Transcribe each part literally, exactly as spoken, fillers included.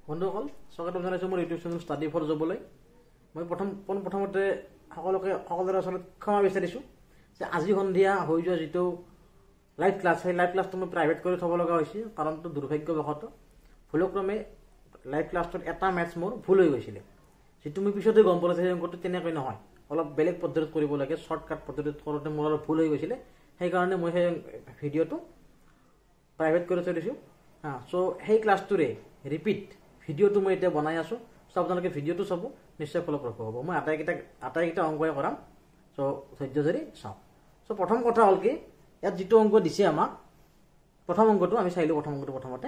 বন্ধুসকল স্বাগতম জনাইছো মোৰ ইউটিউব চেনেল ষ্টাডি ফৰ জবলৈ। মই প্ৰথম প্ৰথমতে সকলোকে সকলোৰে ওচৰত ক্ষমা বিচাৰিছোঁ যে আজি সন্ধিয়া হৈ যোৱা যিটো লাইভ ক্লাছ সেই লাইভ ক্লাছটো মই প্ৰাইভেট কৰি থ'ব লগা হৈছে, কাৰণটো দুৰ্ভাগ্যবশতঃ ভুলক্ৰমে লাইভ ক্লাছটোত এটা মেথছ মোৰ ভুল হৈ গৈছিলে, যিটো মই পিছতে গম পালোঁ সেই অংকটো তেনেকৈ নহয়, অলপ বেলেগ পদ্ধতিত কৰিব লাগে। শ্বৰ্টকাট পদ্ধতিত কৰোঁতে মোৰ অলপ ভুল হৈ গৈছিলে, সেইকাৰণে মই সেই ভিডিঅ'টো প্ৰাইভেট কৰি থৈ দিছোঁ। হা চ' সেই ক্লাছটোৰে ৰিপিট ভিডিঅ'টো মই এতিয়া বনাই আছোঁ। চ' আপোনালোকে ভিডিঅ'টো চাব, নিশ্চয় ফলপ্ৰসূ হ'ব। মই আটাইকেইটা আটাইকেইটা অংকই কৰাম, চ' ধৈৰ্য ধৰি চাওঁ। চ' প্ৰথম কথা হ'ল কি, ইয়াত যিটো অংক দিছে আমাক, প্ৰথম অংকটো আমি চাই লওঁ। প্ৰথম অংকটো প্ৰথমতে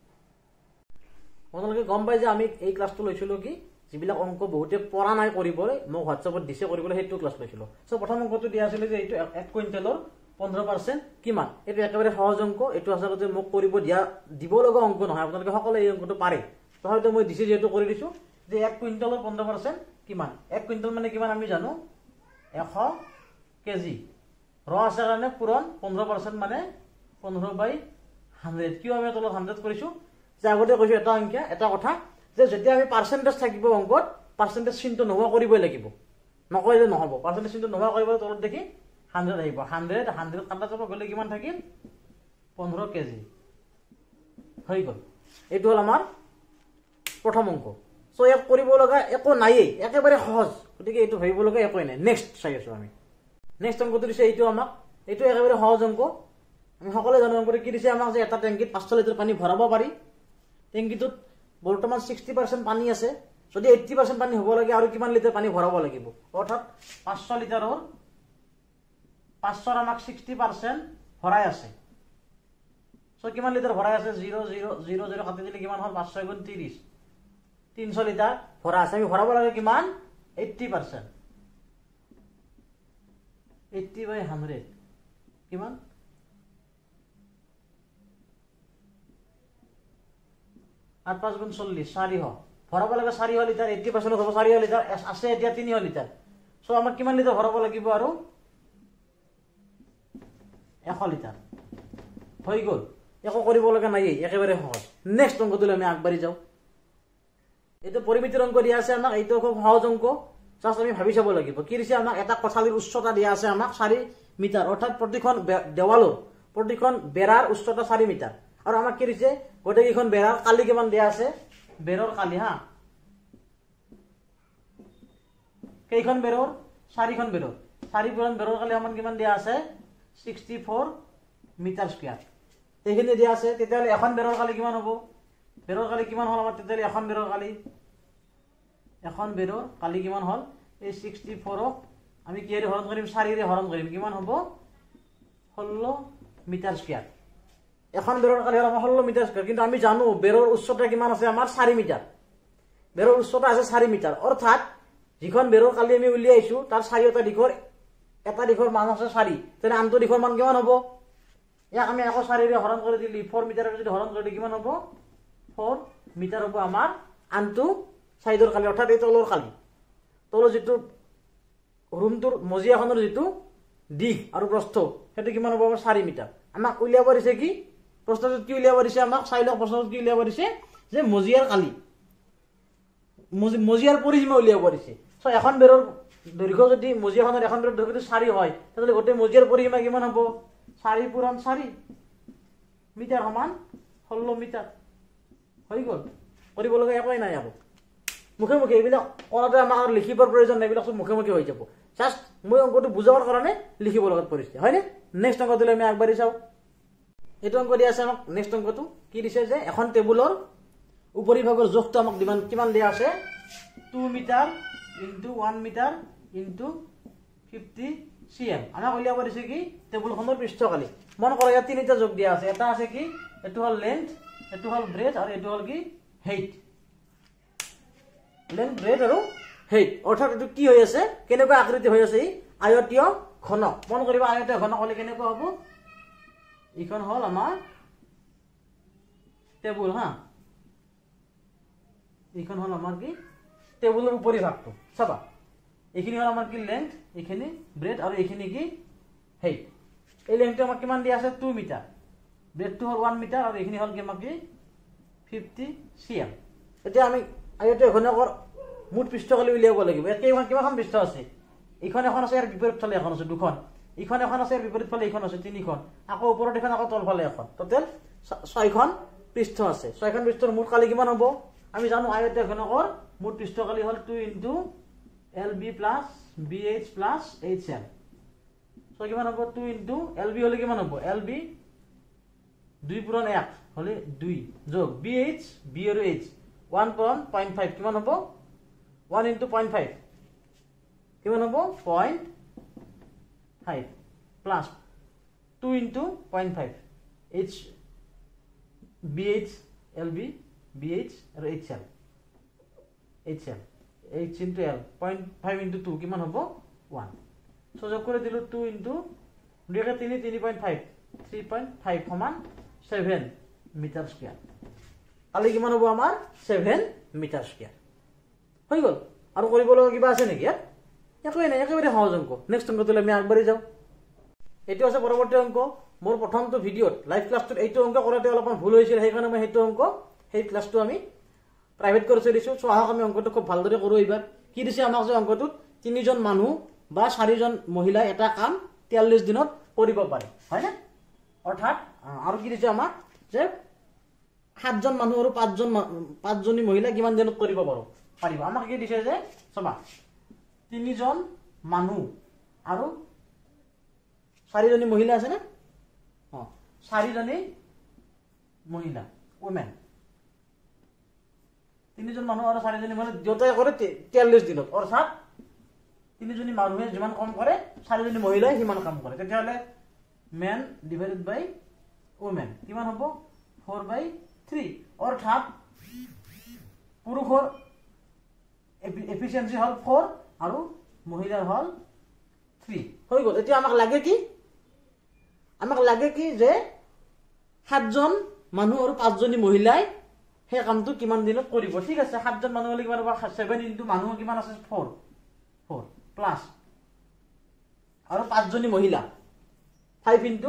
আপোনালোকে গম পাই যে আমি এই ক্লাছটো লৈছিলোঁ কি, যিবিলাক অংক বহুতে পৰা নাই কৰিবলৈ, মোক হোৱাটছএপত দিছে কৰিবলৈ, সেইটো ক্লাছ লৈছিলোঁ। চ' প্ৰথম অংকটো দিয়া আছিলে যে এইটো এক কুইণ্টেলৰ পোন্ধৰ পাৰ্চেণ্ট কিমান। এইটো একেবাৰে সহজ অংক, এইটো আচলতে মোক কৰিব দিয়া দিব লগা অংক নহয়, আপোনালোকে সকলোৱে এই অংকটো পাৰে। তথাপিতো মই দিছোঁ যিহেতু কৰি দিছোঁ যে এক কুইণ্টেলৰ পোন্ধৰ পাৰ্চেণ্ট কিমান। এক কুইণ্টেল মানে কিমান আমি জানো, এশ কেজি। ৰ আছে কাৰণে পূৰণ পোন্ধৰ পাৰ্চেণ্ট মানে পোন্ধৰ বাই হাণ্ড্ৰেড। কিয় আমি তলত হাণ্ড্ৰেড কৰিছোঁ, যে আগতে কৈছোঁ এটা সংখ্যা এটা কথা, যে যেতিয়া আমি পাৰ্চেণ্টেজ থাকিব অংকত, পাৰ্চেণ্টেজ চিনটো নোহোৱা কৰিবই লাগিব, নকৰিলে নহ'ব। পাৰ্চেণ্টেজ চিনটো নোহোৱা কৰিবলৈ তলত দেখি হাণ্ড্ৰেড আহিব। হাণ্ড্ৰেড হাণ্ড্ৰেড কাটা যাব গ'লে কিমান থাকিল, পোন্ধৰ কেজি হৈ গ'ল। এইটো হ'ল আমাৰ প্ৰথম অংক। চ' ইয়াত কৰিব লগা একো নায়েই, একেবাৰে সহজ, গতিকে এইটো ভাবিব লগা একোৱেই নাই। নেক্সট চাই আছোঁ আমি। নেক্সট অংকটো দিছে এইটো আমাক, এইটো একেবাৰে সহজ অংক। আমি সকলোৱে জানো অংকটো কি দিছে আমাক, যে এটা টেংকিত পাঁচশ লিটাৰ পানী ভৰাব পাৰি। টেংকিটোত বৰ্তমান ছিক্সটি পাৰ্চেণ্ট পানী আছে, যদি এইট্টি পাৰ্চেণ্ট পানী হ'ব লাগে আৰু কিমান লিটাৰ পানী ভৰাব লাগিব, অৰ্থাৎ পাঁচশ লিটাৰৰ পাঁচশৰ আমাক ছিক্সটি পাৰ্চেণ্ট ভৰাই আছে। চ' কিমান লিটাৰ ভৰাই আছে, জিৰ' জিৰ' জিৰ' জিৰ' কাটি দিলে কিমান হ'ল, পাঁচশ গুণ ত্ৰিছ, তিনিশ লিটাৰ ভৰা আছে। আমি ভৰাব লাগে কিমান, eighty percent. Eighty by hundred কিমান, আঠ পাঁচ গুণ চল্লিছ, চাৰিশ। ভৰাব লাগে চাৰিশ লিটাৰ, এইট্টি পাৰ্চেণ্ট হ'ব চাৰিশ লিটাৰ, আছে এতিয়া তিনিশ লিটাৰ। চ' আমাক কিমান লিটাৰ ভৰাব লাগিব, আৰু এশ লিটাৰ হৈ গ'ল। একো কৰিব লগা নায়েই, একেবাৰে সহজ। নেক্সট অংকটোলৈ আমি আগবাঢ়ি যাওঁ। এইটো পৰিমিতিৰ অংক দিয়া আছে আমাক, এইটো খুব সহজ অংক। জাষ্ট আমি ভাবি চাব লাগিব। কি দিছে আমাক, এটা কোঠালিৰ উচ্চতা দিয়া আছে আমাক চাৰি মিটাৰ, অৰ্থাৎ প্ৰতিখন দেৱালৰ প্ৰতিখন বেৰাৰ উচ্চতা চাৰি মিটাৰ। আৰু আমাক কি দিছে, গোটেইকেইখন বেৰাৰ কালি কিমান দিয়া আছে, বেৰৰ কালি। হা কেইখন বেৰৰ, চাৰিখন বেৰৰ, চাৰিখন বেৰৰ কালি আমাৰ কিমান দিয়া আছে, ছিক্সটি ফ'ৰ মিটাৰ স্কুৱেৰ। এইখিনি দিয়া আছে। তেতিয়াহ'লে এখন বেৰৰ কালি কিমান হ'ব, বেৰৰ কালি কিমান হ'ল আমাৰ, তেতিয়াহ'লে এখন বেৰৰ কালি এখন বেৰৰ কালি কিমান হ'ল, এই ছিক্সটি ফ'ৰক আমি কিহেৰে হৰণ কৰিম, চাৰিৰে হৰণ কৰিম, কিমান হ'ব, ষোল্ল মিটাৰ স্কুৱেৰ। এখন বেৰৰ কালি হ'ল আমাৰ ষোল্ল মিটাৰ স্কুৱেৰ। কিন্তু আমি জানো বেৰৰ উচ্চতা কিমান আছে আমাৰ, চাৰি মিটাৰ। বেৰৰ উচ্চতা আছে চাৰি মিটাৰ, অৰ্থাৎ যিখন বেৰৰ কালি আমি উলিয়াইছোঁ তাৰ চাৰিওটা দিশৰ এটা দিশৰ মান আছে চাৰি, তেনে আনটো দিশৰ মান কিমান হ'ব, ইয়াক আমি আকৌ চাৰিৰে হৰণ কৰি দিলি, ফ'ৰ মিটাৰৰ যদি হৰণ কৰি দিলে কিমান হ'ব, ফ'ৰ মিটাৰ হ'ব আমাৰ আনটো চাইডৰ কালি, অৰ্থাৎ এই তলৰ কালি। তলৰ যিটো ৰুমটোৰ মজিয়াখনৰ যিটো দিশ আৰু প্ৰস্থ, সেইটো কিমান হ'ব আমাৰ, চাৰি মিটাৰ। আমাক উলিয়াব দিছে কি, প্ৰশ্নটোত কি উলিয়াব দিছে আমাক, চাই লওক প্ৰশ্নটোত কি উলিয়াব দিছে, যে মজিয়াৰ কালি, মজিয়াৰ পৰিসীমা উলিয়াব দিছে। চ' এখন বেৰৰ দৈৰ্ঘ্য যদি মজিয়াখনৰ এখন বেৰৰ দৈৰ্ঘ্য যদি চাৰি হয়, তেতিয়াহ'লে গোটেই মজিয়াৰ পৰিসীমা কিমান হ'ব, চাৰি পূৰণ চাৰি মিটাৰ সমান ষোল্ল মিটাৰ হৈ গ'ল। কৰিব লগা একোৱেই নাই আৰু। মুখে মুখে এইবিলাক কৰাতে আমাক আৰু লিখিবৰ প্ৰয়োজন নাই, এইবিলাক চব মুখে মুখে হৈ যাব। জাষ্ট মই অংকটো বুজাবৰ কাৰণে লিখিব লগাত পৰিছে, হয়নে? নেক্সট অংকটোলৈ আমি আগবাঢ়ি চাওঁ। এইটো অংক দিয়া আছে আমাক। নেক্সট অংকটো কি দিছে, যে এখন টেবুলৰ উপৰিভাগৰ জোখটো আমাক কিমান কিমান দিয়া আছে, two metre into one metre into fifty C M. আমাক উলিয়াব দিছে কি, টেবুলখনৰ পৃষ্ঠকালি। মন কৰা ইয়াত তিনিটা জোখ দিয়া আছে। এটা আছে কি, এইটো হ'ল লেন্থ, এইটো হ'ল ব্ৰেথ, আৰু এইটো হ'ল কি, হেইট। লেন্থ, ব্ৰেথ আৰু হেইট, অৰ্থাৎ এইটো কি হৈ আছে, কেনেকুৱা আকৃতি হৈ আছে, আয়তীয় ঘনক। মন কৰিবা, আয়তীয় ঘনক হ'লে কেনেকুৱা হ'ব, এইখন হ'ল আমাৰ টেবুল। হা এইখন হ'ল আমাৰ কি, টেবুলৰ উপৰিভাগটো। চাবা, এইখিনি হ'ল আমাৰ কি, লেন্থ, এইখিনি ব্ৰেথ, আৰু এইখিনি কি, হেইট। এই লেন্থটো আমাক কিমান দিয়া আছে, টু মিটাৰ, ব্ৰেথটো হ'ল ওৱান মিটাৰ, আৰু এইখিনি হ'ল কি আমাক কি, ফিফটি চি এম। এতিয়া আমি আয়তে ঘনকৰ মুঠ পৃষ্ঠকালি উলিয়াব লাগিব কেইখন কিমান পৃষ্ঠ আছে এইখন এখন আছে ইয়াৰ বিপৰীত ফালে এখন আছে দুখন ইখন এখন আছে ইয়াৰ বিপৰীত ফালে এইখন আছে তিনিখন আকৌ ওপৰত এখন আকৌ তল ফালে এখন টোটেল ছয়খন পৃষ্ঠ আছে ছয়খন পৃষ্ঠৰ মুঠ কালি কিমান হ'ব আমি জানো আয়তে ঘনকৰ মুঠ পৃষ্ঠকালি হল two into L B plus B H plus H L so কিমান হ'ব two into L B হলে কিমান হ'ব L B দুই পূৰণ এক হলে দুই যোগ B H B আৰু H one পূৰণ zero point five কিমান হ'ব one into zero point five কিমান হ'ব zero point five plus two into zero point five H B H L B B H আৰু H L H L H into L zero point five into two কিমান হ'ব one so যোগ কৰি দিলো two into দুই কে তিনি three point five three point five সমান seven metre square কালি কিমান হ'ব আমাৰ seven মিটাৰ স্কয়াৰ হৈ গল আৰু কৰিবলৈ কিবা আছে নেকি একোই নাই একেবাৰে সহজ অংক নেক্সট অংকটোলৈ আমি আগবাঢ়ি যাওঁ এইটো আছে পৰৱৰ্তী অংক মোৰ প্ৰথমটো ভিডিঅত লাইভ ক্লাছটোত এইটো অংক কৰাতে অলপমান ভুল হৈছিল সেইকাৰণে মই সেইটো অংক সেই ক্লাছটো আমি প্ৰাইভেট কৰি দিছো সো আহক আমি অংকটো খুব ভালদৰে কৰো এবাৰ কি দিছে আমাক যে অংকটোত তিনিজন মানুহ বা চাৰিজন মহিলা এটা কাম তেতাল্লিশ দিনত কৰিব পাৰে হয় না অৰ্থাৎ আৰু কি দিছে আমাক যে সাতজন মানুহ আৰু পাঁচজন পাঁচজনী মহিলা কিমান দিনত কৰিব পাৰো পাৰিব আমাক কি দিছে যে চাবা তিনিজন মানুহ আৰু চাৰিজনী মহিলা আছে না অ চাৰিজনী মহিলা ওমেন তিনিজন মানুহ আৰু চাৰিজনী মহিলা দুটাই কৰে তেতাল্লিশ দিনত অৰ্থাৎ তিনিজনী মানুহে যিমান কাম কৰে চাৰিজনী মহিলাই সিমান কাম কৰে তেতিয়াহলে মেন ডিভাইডেড বাই ওমেন কিমান হ'ব four by three অৰ্থাৎ পুৰুষৰ এফিচিয়েন্সি হল four আৰু মহিলাৰ হল three হৈ গল এতিয়া আমাক লাগে কি আমাক লাগে কি যে সাতজন মানুহ আৰু পাঁচজনী মহিলাই হে কামটো কিমান দিনত কৰিব ঠিক আছে সাতজন মানুহ হলে কিমান হ'ব seven into মানুহ কিমান আছে four four প্লাস আৰু পাঁচজনী মহিলা five into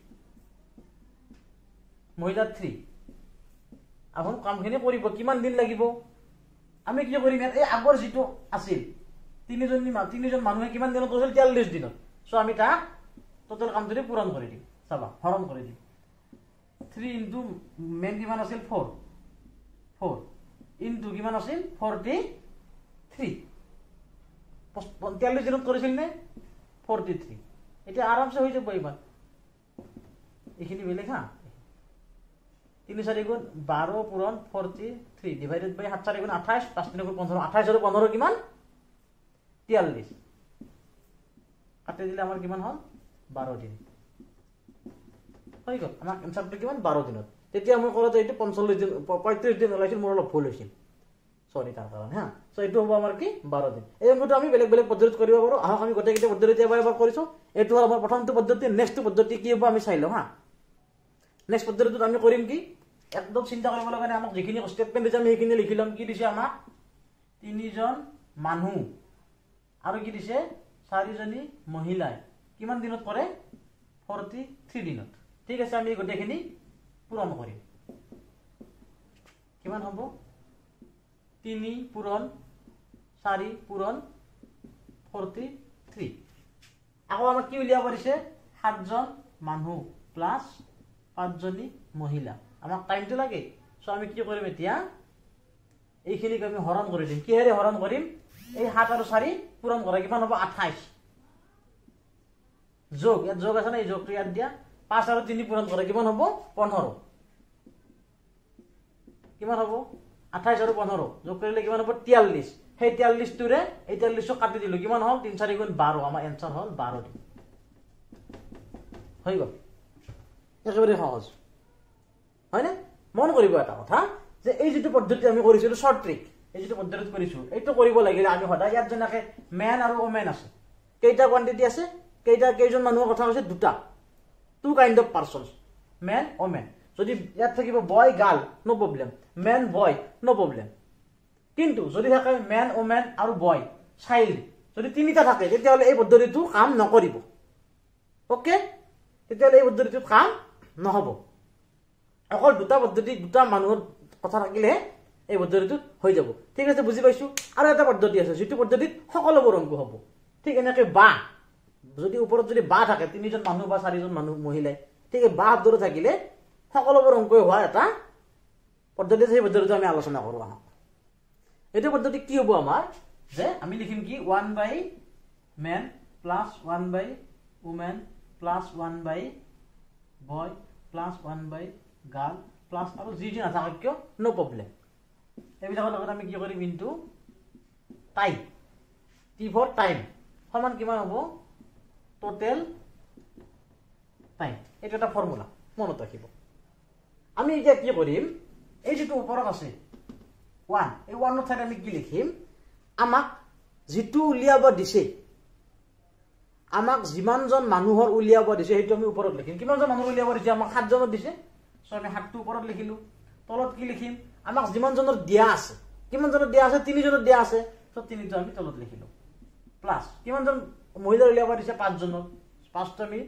মহিলা three এখন কামখিনি কৰিব কিমান দিন লাগিব আমি কি কৰিম এই আগৰ যেটো আছিল তিনিজনী তিনিজন মানুহে কিমান দিনত কৰিছিল তেতাল্লিশ দিনত সো আমি তা টোটাল কামটো পূৰণ কৰি দিম চাবা হৰণ কৰি দিম three into মেন কিমান আছিল four four into কিমান আছিল forty-three তেতাল্লিশ দিনত কৰিছিল নে forty-three এটা আৰামসে হৈ যাব ইমান এইখিনি বেলেগ হা তিনি চাৰি গুণ বাৰ পূৰণ forty-three ডিভাইডেড বাই সাত চাৰি গুণ আঠাইশ পাঁচ তিনি গুণ পোন্ধৰ আঠাইশ আৰু পোন্ধৰ কিমান তেতাল্লিশ কাটি দিলে আমাৰ কিমান হল বাৰ দিন হৈ গল আমাৰ এনসারটো কিমান বাৰ দিনত তেতিয়া মই কৰতে এইটো পঞ্চল্লিশ দিন পঁয়ত্ৰিশ দিন ওলাইছিল মোৰ অলপ ভুল হৈছিল সরি তাৰ কাৰণে হা সো এইটো হ'ব আমাৰ কি বাৰ দিন এই অংকটো আমি বেলেগ বেলেগ পদ্ধতিত কৰিব পাৰো আহক আমি গোটেইকেইটা পদ্ধতি এবাৰ এবাৰ কৰিছো এইটো হ'ল আমাৰ প্ৰথমটো পদ্ধতি নেক্সট পদ্ধতি কি হ'ব আমি চাই লওঁ হা নেক্সট পদ্ধতিটো আমি কৰিম কি একদম চিন্তা কৰিব লগা নাই আমাক যিখিনি স্টেটমেন্ট দিছে আমি সেইখিনি লিখি লম কি দিছে আমাক তিনিজন মানুহ আৰু কি দিছে চাৰিজনী মহিলাই কিমান দিনত কৰে forty-three দিনত ঠিক আছে আমি গোটেইখিনি পূৰণ কৰিম কিমান হ'ব তিনি পূৰণ চাৰি পূৰণ forty-three আকৌ আমাক কি উলিয়াব দিছে সাতজন মানুহ প্লাস পাঁচজনী মহিলা আমাক টাইমটো লাগে সো আমি কি কৰিম এতিয়া এইখিনিক আমি হৰণ কৰি দিম কিহেৰে হৰণ কৰিম এই সাত আৰু চাৰি পূৰণ কৰা কিমান হ'ব আঠাইশ যোগ ইয়াত যোগ আছে না এই যোগটো ইয়াত দিয়া পাঁচ আৰু তিনি পূৰণ কৰা কিমান হ'ব পোন্ধৰ কিমান হ'ব আঠাইশ আৰু পোন্ধৰ যোগ কৰিলে কিমান হ'ব তিয়াল্লিশ সেই তিয়াল্লিশ টোৰে এই তিয়াল্লিশ কাটি দিলো কিমান হ'ল তিনি চাৰি গুণ বাৰ আমাৰ এনসার হ'ল বাৰ দিন হৈ গল একেবাৰে সহজ হয় না মন কৰিব এটা কথা যে এই যেটো পদ্ধতি আমি কৰিছিলো শর্ট ট্ৰিক এই যেটো পদ্ধতি কৰিছো এইটো কৰিব লাগিলে আমি সদায় ইয়াত জনাকে মেন আৰু ওমেন আছে কেইটা কোয়ান্টিটি আছে কেইটা কেইজন মানুহৰ কথা হৈছে দুটা two kind of persons men women যদি ইয়াত থাকিব boy girl no problem men boy no problem কিন্তু যদি থাকে মেন ওমেন আৰু বয় চাইল্ড যদি তিনিটা থাকে তেতিয়াহলে এই পদ্ধতিটো কাম নকৰিব ওকে তেতিয়াহলে এই পদ্ধতিটো কাম নহব অকল দুটা পদ্ধতি দুটা মানুহৰ কথা থাকিলে এই পদ্ধতিটোত হৈ যাব ঠিক আছে বুজি পাইছো আৰু এটা পদ্ধতি আছে যেটো পদ্ধতিত সকলোবোৰ অংক হ'ব ঠিক এনেকৈ বা যদি ওপৰত যদি বা থাকে তিনিজন মানুহ বা চাৰিজন মানুহ মহিলাই ঠিক আছে বা শব্দটো থাকিলে সকলোবোৰ অংক হোৱা এটা পদ্ধতি সেই পদ্ধতিটো আমি আলোচনা কৰো আহক এইটো পদ্ধতি কি হ'ব আমাৰ যে আমি লিখিম কি one by man plus one by woman plus one by boy plus one by girl plus আৰু যি যি নাথাকক কিয় নো প্ৰব্লেম এইবিলাকৰ লগত আমি কি কৰিম into time T for time সমান কিমান হ'ব টোটেল টাইম এটা এটা ফৰ্মুলা মনত ৰাখিব আমি এতিয়া কি কৰিম এই যেটো ওপৰত আছে one এই one ৰ ঠাইত আমি কি লিখিম আমাক যেটো উলিয়াব দিছে আমাক যিমানজন মানুহৰ উলিয়াব দিছে হেতু আমি ওপৰত লিখিম কিমানজন মানুহ উলিয়াব দিছে আমাক সাত জনৰ দিছে সো আমি সাতটো ওপৰত লিখিলো তলত কি লিখিম আমাক যিমানজনৰ দিয়া আছে কিমানজনৰ দিয়া আছে তিনিজনৰ দিয়া আছে সো তিনিটো আমি তলত লিখিলো প্লাস কিমানজন মহিলা উলিয়াব দিছে পাঁচ জনৰ পাঁচটো আমি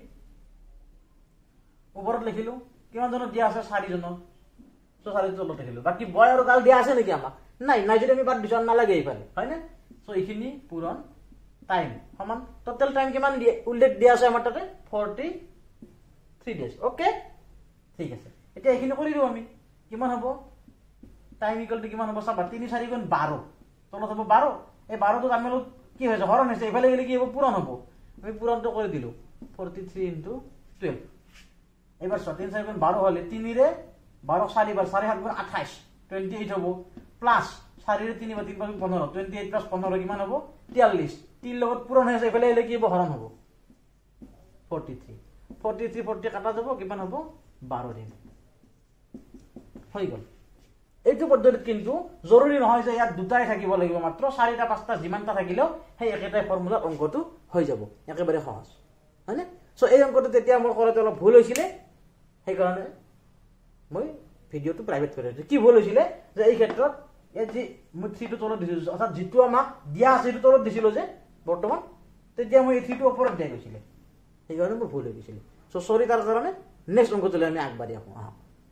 ওপৰত লিখিলো কিমানজনৰ দিয়া আছে চাৰিজনৰ সো চাৰিটো তলত লিখিলো বাকি বয় আৰু গাল দিয়া আছে নেকি আমাক নাই নাই যদি আমি বাদ দিছ নালাগে এইফালে হয় না সো এইখিনি পূৰণ টাইম সমান টোটাল টাইম কিমান দিয়ে উল্লেখ দিয়া আছে আমাৰ তাতে forty-three ডেজ ওকে ঠিক আছে এতিয়া এইখিনি কৰি দিও আমি কিমান হ'ব টাইম ইকুয়াল টু কিমান হ'ব চাবা তিনি চাৰি গুণ বাৰ তলত হ'ব বাৰ এই বাৰ টো আমি কি হৈছে হৰণ হৈছে এইফালে গলে কি হ'ব পূৰণ হ'ব আমি পূৰণটো কৰি দিলো forty-three into twelve এবাৰ তিনি চাৰি গুণ বাৰ হলে তিনি ৰে বাৰ চাৰি বাৰ চাৰি সাত গুণ আঠাইশ twenty-eight হ'ব প্লাস চাৰি ৰে তিনি বাৰ তিনি বাৰ পোন্ধৰ twenty-eight plus পোন্ধৰ কিমান হ'ব তেতাল্লিশ তিন লগত পূৰণ হৈছে এইফালে গলে কি হ'ব হৰণ হ'ব forty-three forty-three forty কাটা যাব কিমান হ'ব বাৰ দিন হৈ গল এইটো পদ্ধতিত কিন্তু জৰুৰী নহয় যে ইয়াত দুটাই থাকিব লাগিব মাত্ৰ চাৰিটা পাঁচটা যিমানটা থাকিলেও সেই একেটাই ফৰ্মুলাৰ অংকটো হৈ যাব একেবাৰে সহজ হয়নে সো এই অংকটো তেতিয়া মই কৰাতে অলপ ভুল হৈছিলে সেই কাৰণে মই ভিডিওটো প্ৰাইভেট কৰি দিছো কি ভুল হৈছিলে যে এই ক্ষেত্ৰত এই যে মই থ্ৰী টো তলত দিছিলো অৰ্থাৎ যেটো আমাক দিয়া আছে সেইটো তলত দিছিলো যে বৰ্তমান তেতিয়া মই এই থ্ৰী টো ওপৰত দিয়া গৈছিলে সেই কাৰণে মোৰ ভুল হৈ গৈছিল সো সৰি তাৰ কাৰণে নেক্সট অংকটোলৈ আমি আগবাঢ়ি আহো আহা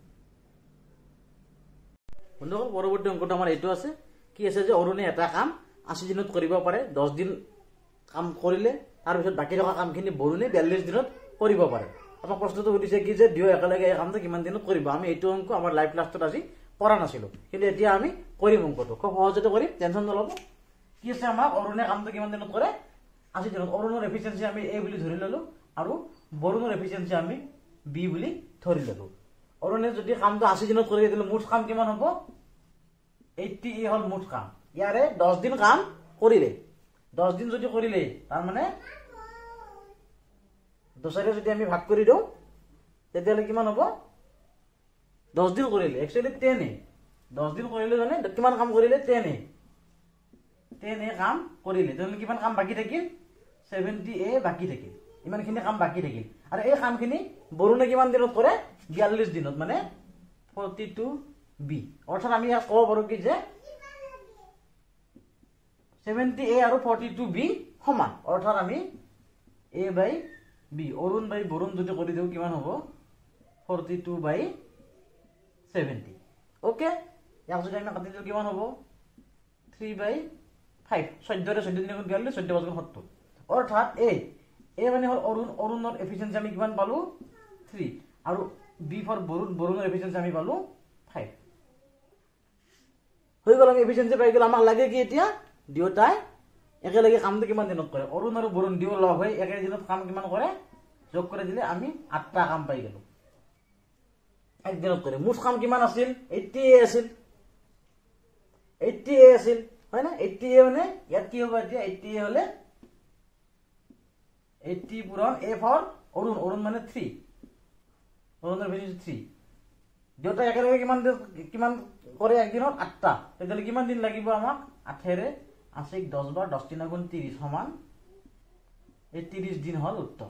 বন্ধুসকল পৰৱৰ্তী অংকটো আমাৰ এইটো আছে কি আছে যে অৰুণে এটা কাম আশী দিনত কৰিব পাৰে দহ দিন কাম কৰিলে তাৰ পিছত বাকি থকা কামখিনি বৰুণে বিয়াল্লিশ দিনত কৰিব পাৰে আপোনাক প্ৰশ্নটো সুধিছে কি যে দুয়ো একেলগে এই কামটো কিমান দিনত কৰিব আমি এইটো অংক আমাৰ লাইভ ক্লাছত আজি কৰা নাছিলো কিন্তু এতিয়া আমি কৰিম অংকটো খুব সহজতে কৰিম টেনচন নলব কি আছে আমাক অৰুণে কামটো কিমান দিনত কৰে আশী দিনত অৰুণৰ এফিচিয়েন্সি আমি এ বুলি ধৰি ললো আৰু বৰুণৰ এফিচিয়েন্সি আমি বি বুলি ধৰি ললো অৰুণে যদি কামটো আশী দিনত কৰি দিলে মুঠ কাম কিমান হ'ব eighty এ হল মুঠ কাম ইয়াৰে দহ দিন কাম কৰিলে দহ দিন যদি কৰিলে তাৰ মানে দশৰে যদি আমি ভাগ কৰি দিও তেতিয়ালে কিমান হ'ব দহ দিন কৰিলে একচুয়ালি ten এ দহ দিন কৰিলে জানে কিমান কাম কৰিলে ten এ ten এ কাম কৰিলে তেতিয়ালে কিমান কাম বাকি থাকিল seventy এ বাকি থাকিল ইমানখিনি কাম বাকি থাকিল আৰু এই কামখিনি বৰুণে কিমান দিনত কৰে বিয়াল্লিশ দিনত মানে forty-two বি অৰ্থাৎ আমি ইয়াক ক'ব পাৰো কি যে seventy এ আৰু forty-two বি সমান অৰ্থাৎ আমি a বাই b অৰুণ বাই বৰুণ যদি কৰি দিও কিমান হ'ব forty-two বাই seventy ওকে ইয়াক যদি আমি কাটি দিও কিমান হ'ব three বাই five চৈধ্য ৰে চৈধ্য দিন গুণ বিয়াল্লিশ চৈধ্য পাঁচ গুণ সত্তৰ অৰ্থাৎ a a মানে হল অৰুণ অৰুণৰ এফিচিয়েন্সি আমি কিমান পালো three আৰু b ফৰ বৰুণ বৰুণৰ এফিচিয়েন্সি আমি পালো five হৈ গল আমি এফিচিয়েন্সি পাই গল আমাক লাগে কি এতিয়া দুয়োটাই একেলগে কামটো কিমান দিনত কৰে অৰুণ আৰু বৰুণ দিও লগ হৈ একে দিনত কাম কিমান কৰে যোগ কৰি দিলে আমি আঠটা কাম পাই গলো এক দিনত কৰে মুঠ কাম কিমান আছিল eighty এ আছিল eighty এ আছিল হয় না eighty এ মানে ইয়াত কি হ'ব এতিয়া eighty এ হলে eighty পূৰণ a ফৰ অৰুণ অৰুণ মানে three অৰুণৰ ভ্যালু three দুটা একেলগে কিমান কিমান কৰে একদিনত আঠটা তেতিয়ালে কিমান দিন লাগিব আমাক আঠেৰে আশিক দহ বাৰ দহ তিন গুণ ত্ৰিশ সমান এই ত্ৰিশ দিন হল উত্তৰ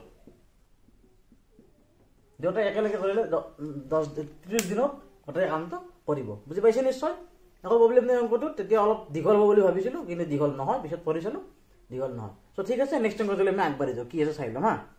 দুটা একেলগে কৰিলে দহ ত্ৰিশ দিনত গোটেই কামটো কৰিব বুজি পাইছে নিশ্চয় একো প্ৰব্লেম নাই অংকটো তেতিয়া অলপ দীঘল হ'ব বুলি ভাবিছিলো কিন্তু দীঘল নহয় পিছত পঢ়িছিলো দীঘল নহয় সো ঠিক আছে নেক্সট অংকটোলৈ আমি আগবাঢ়ি যাওঁ কি আছে চাই লম হা